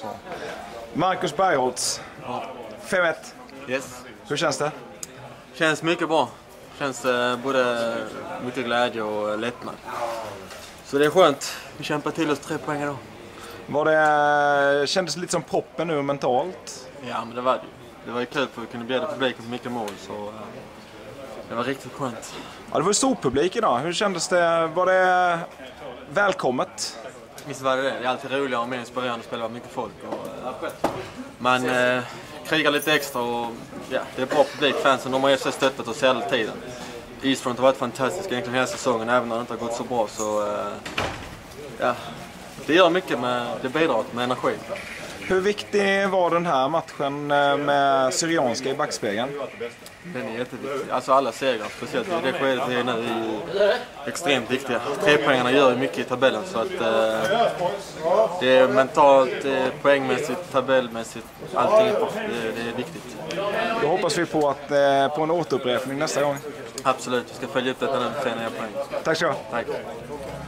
Så. Marcus Bergholtz, 5-1. Yes. Hur känns det? Känns mycket bra. Känns både mycket glädje och lättnad. Så det är skönt. Vi kämpar till oss 3 poäng idag. Kändes det lite som proppen nu mentalt? Ja, men det var det. Det var ju kul för att kunna bjuda publiken på mycket mål. Så det var riktigt skönt. Ja, det var stor publik idag. Hur kändes det? Var det välkommet? Visst var det det. Det är alltid roligare och mer inspirerande att spela mycket folk. Man krigar lite extra och ja, det är bra publik. Fansen, de har ju stöttat oss hela tiden. Eastfront har varit fantastisk egentligen hela säsongen, även när det inte har gått så bra. Så ja, det gör mycket, det bidrar med energi. Hur viktig var den här matchen med Syrianska i backspegeln? Den är jätteviktig. Alltså alla segrar, speciellt i det skedet vi är nu, är extremt viktiga. 3 poängarna gör ju mycket i tabellen, så att det är mentalt, poängmässigt, tabellmässigt, allting det är viktigt. Då hoppas vi på en återupprepning nästa gång. Absolut, vi ska följa upp detta när vi får nya poäng. Tack så. Tack.